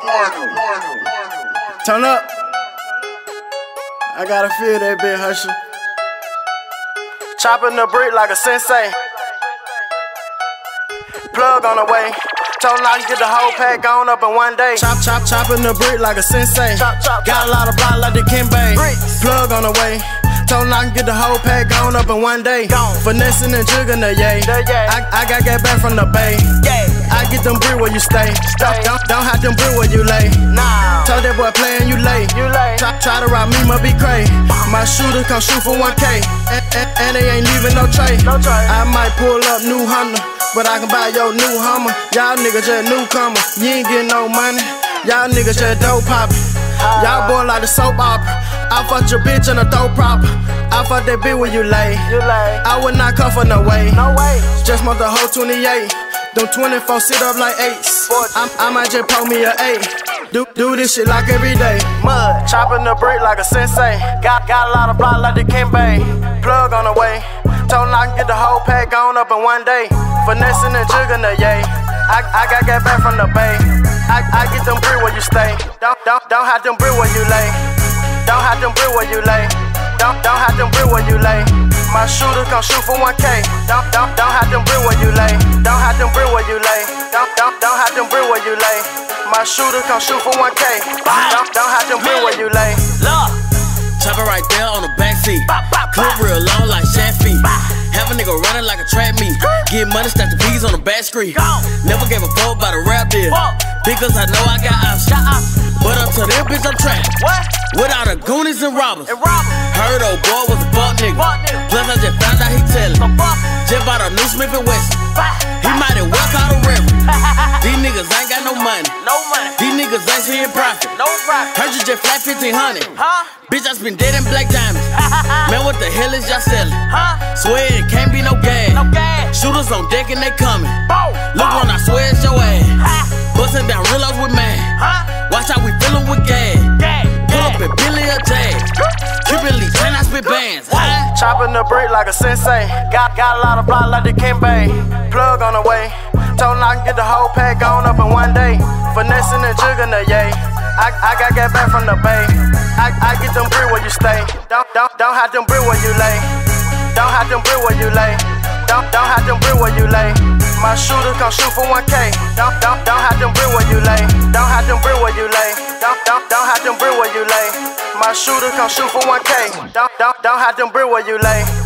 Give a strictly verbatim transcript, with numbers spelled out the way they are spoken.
Turn up. I gotta feel that bit, Husher. Chopping the brick like a sensei. Plug on the way. Told him I can get the whole pack gone up in one day. Chop, chop, chopping the brick like a sensei. Chop, chop, Got a lot of block like the Kimbe. Plug on the way. Told him I can get the whole pack gone up in one day. Gone. Finessing and jigging the yay. The yay. I, I got get back from the bay. Yay. I get them brick where you stay. stay. Don't, don't have them brick where you lay. Nah. Told that boy playing you late. You late. Try, try to rob me, must be cray. My shooter come shoot for one K. And, and, and they ain't leaving no tray. No tray. I might pull up new Honda, but I can buy your new Hummer. Y'all niggas just newcomer. You ain't getting no money. Y'all niggas just dope poppin'. Y'all boy like the soap opera. I fucked your bitch in a throw proper. I fucked that bitch where you lay. You lay. I would not come for no way. No way. Just want the whole twenty-eight. Them twenty-four sit up like eights. I, I might just pull me a eight. Do, do this shit like every day. Mud, chopping the brick like a sensei. Got, got a lot of block like the Kimbe. Plug on the way. Told him I can get the whole pack gone up in one day. Finessing and jigging the yay. I, I got get back from the bay. I, I get them brick where you stay. Don't, don't, don't have them brick where you lay. Don't have them brick where you lay. Don't, don't have them brick where you lay. My shooter come shoot for one K. Don't, don't, don't have them brick where you lay. Don't have them brick where you lay. Don't, don't, don't have them brick where you lay. My shooter come shoot for one K. Don't, don't have them brick where you lay. Look, chop it right there on the backseat. Clip real long like Shaq feet. Have a nigga running like a trap meet. Get money, stack the P's on the back street. Never gave a fuck about a rap deal. Because I know I got options. But up to this bitch I'm trapped. Without the goonies and robbers. Heard old boy was a fuck nigga. Plus I just found out he tellin'. Just bought a new Smith and Wesson. He might have well caught a river. These niggas ain't got no money. No money. These niggas ain't seeing profit. No profit. Heard you just flat fifteen hundred. Huh? Bitch, I spend dead in black diamonds. Man, what the hell is y'all selling? Huh? Swear it can't be no gas. No gas. Shooters on deck and they coming. Bow. Look when I swear it's your ass. Bustin' down real up with man. Huh? Watch how we fillin' with gas. Gas. Pull up in Billy or Jazz. Cupid Lee, can I spit bands? Huh? Chopping the brick like a sensei. Got, got a lot of block like the Kimbe. Plug on the way. Told him I can get the whole pack gone up in one day. Finessing and jigging the yay. I, I got get back from the bay. I, I get them brick where you stay. Don't, don't, don't have them brick where you lay. Don't have them brick where you lay. Don't, don't have them brick where you lay. My shooter come shoot for one K. Don't, don't, don't have them brick where you lay. Don't have them brick where you lay. Don't, don't, don't have them brick where you lay. My shooter come shoot for one K. Don't, don't, don't have them brick where you lay.